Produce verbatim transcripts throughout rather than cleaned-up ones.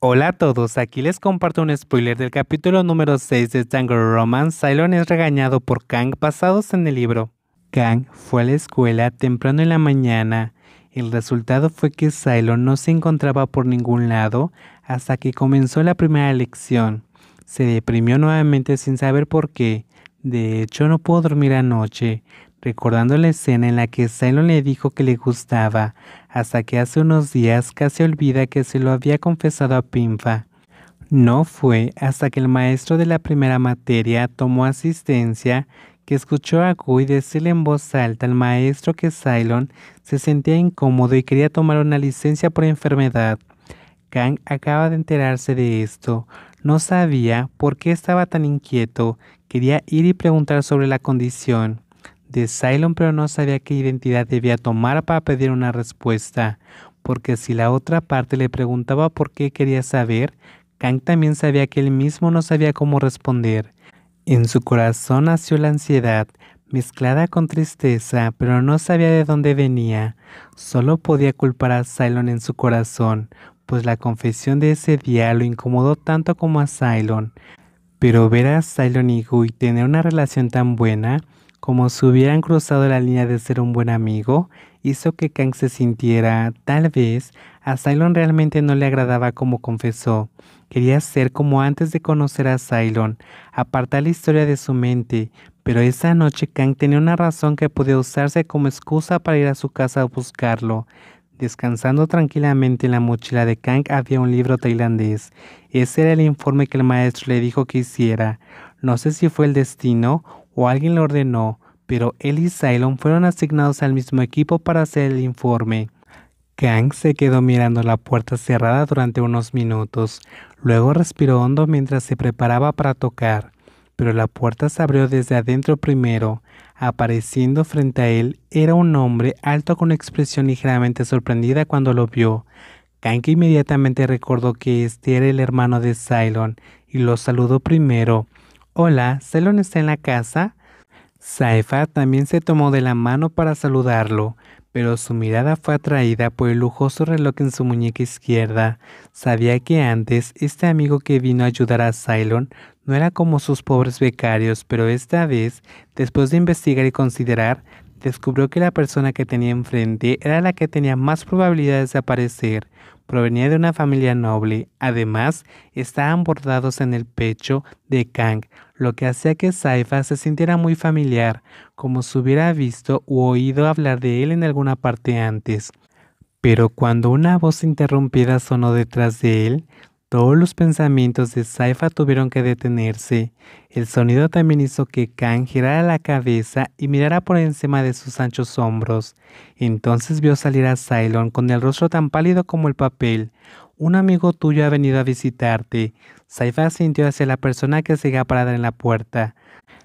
Hola a todos, aquí les comparto un spoiler del capítulo número seis de Tango Romance. Cylon es regañado por Kang basados en el libro. Kang fue a la escuela temprano en la mañana. El resultado fue que Cylon no se encontraba por ningún lado hasta que comenzó la primera lección. Se deprimió nuevamente sin saber por qué. De hecho, no pudo dormir anoche, recordando la escena en la que Cylon le dijo que le gustaba, hasta que hace unos días casi olvida que se lo había confesado a Pinfa. No fue hasta que el maestro de la primera materia tomó asistencia que escuchó a Gui decirle en voz alta al maestro que Cylon se sentía incómodo y quería tomar una licencia por enfermedad. Kang acaba de enterarse de esto. No sabía por qué estaba tan inquieto. Quería ir y preguntar sobre la condición de Cylon, pero no sabía qué identidad debía tomar para pedir una respuesta, porque si la otra parte le preguntaba por qué quería saber, Kang también sabía que él mismo no sabía cómo responder. En su corazón nació la ansiedad, mezclada con tristeza, pero no sabía de dónde venía. Solo podía culpar a Cylon en su corazón, pues la confesión de ese día lo incomodó tanto como a Cylon. Pero ver a Cylon y Gui tener una relación tan buena, como si hubieran cruzado la línea de ser un buen amigo, hizo que Kang se sintiera, tal vez, a Cylon realmente no le agradaba como confesó. Quería ser como antes de conocer a Cylon, apartar la historia de su mente, pero esa noche Kang tenía una razón que podía usarse como excusa para ir a su casa a buscarlo. Descansando tranquilamente en la mochila de Kang había un libro tailandés. Ese era el informe que el maestro le dijo que hiciera. No sé si fue el destino o alguien lo ordenó, pero él y Cylon fueron asignados al mismo equipo para hacer el informe. Kang se quedó mirando la puerta cerrada durante unos minutos. Luego respiró hondo mientras se preparaba para tocar, pero la puerta se abrió desde adentro primero. Apareciendo frente a él era un hombre alto con expresión ligeramente sorprendida cuando lo vio. Kang inmediatamente recordó que este era el hermano de Cylon y lo saludó primero. Hola, ¿Cylon está en la casa? Saifa también se tomó de la mano para saludarlo, pero su mirada fue atraída por el lujoso reloj en su muñeca izquierda. Sabía que antes este amigo que vino a ayudar a Cylon no era como sus pobres becarios, pero esta vez, después de investigar y considerar, descubrió que la persona que tenía enfrente era la que tenía más probabilidades de aparecer. Provenía de una familia noble. Además, estaban bordados en el pecho de Kang, lo que hacía que Saifa se sintiera muy familiar, como si hubiera visto u oído hablar de él en alguna parte antes. Pero cuando una voz interrumpida sonó detrás de él, todos los pensamientos de Saifa tuvieron que detenerse. El sonido también hizo que Kang girara la cabeza y mirara por encima de sus anchos hombros. Entonces vio salir a Cylon con el rostro tan pálido como el papel. Un amigo tuyo ha venido a visitarte. Saifa sintió hacia la persona que seguía parada en la puerta.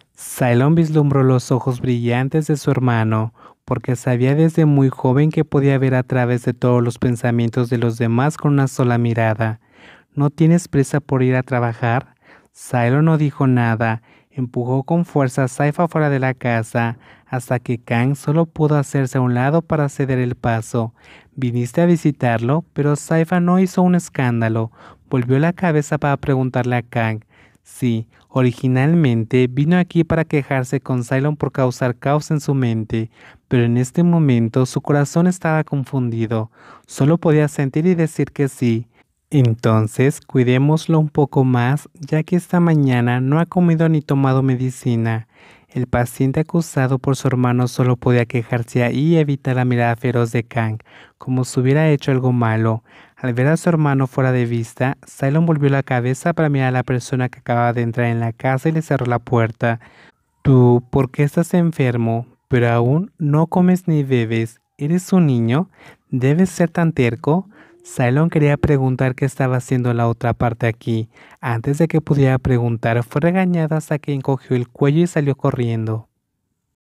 Cylon vislumbró los ojos brillantes de su hermano, porque sabía desde muy joven que podía ver a través de todos los pensamientos de los demás con una sola mirada. ¿No tienes prisa por ir a trabajar? Cylon no dijo nada. Empujó con fuerza a Saifa fuera de la casa, hasta que Kang solo pudo hacerse a un lado para ceder el paso. Viniste a visitarlo, pero Saifa no hizo un escándalo. Volvió la cabeza para preguntarle a Kang. Sí, originalmente vino aquí para quejarse con Cylon por causar caos en su mente, pero en este momento su corazón estaba confundido. Solo podía sentir y decir que sí. Entonces, cuidémoslo un poco más, ya que esta mañana no ha comido ni tomado medicina. El paciente acusado por su hermano solo podía quejarse ahí y evitar la mirada feroz de Kang, como si hubiera hecho algo malo. Al ver a su hermano fuera de vista, Cylon volvió la cabeza para mirar a la persona que acababa de entrar en la casa y le cerró la puerta. Tú, ¿por qué estás enfermo? Pero aún no comes ni bebes. ¿Eres un niño? ¿Debes ser tan terco? Cylon quería preguntar qué estaba haciendo la otra parte aquí. Antes de que pudiera preguntar, fue regañada hasta que encogió el cuello y salió corriendo.